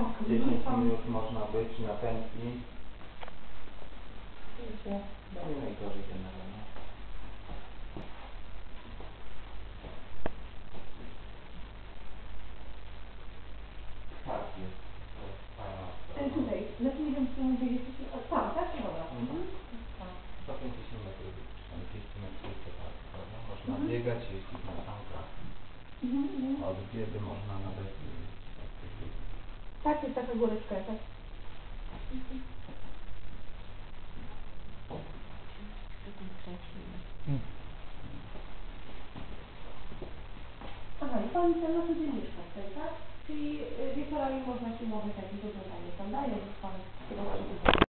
10 minut można być na pętli. No nie najgorzej generalnie. Tak, jest. Tutaj, znaczy nie wiem, czy mówię, jesteśmy... Tam, tak? Dobra. Tak. 150 metrów, czy tam 200 metrów, to tak, prawda? Można biegać, jeździć na sankach. Od biedy można nawet... Tak, jest taka góreczka, tak. Aha, i Pani ten na codziennie mieszka tutaj, tak? Czyli wieczorami można się umówić jakieś oglądanie tam daje, że Pan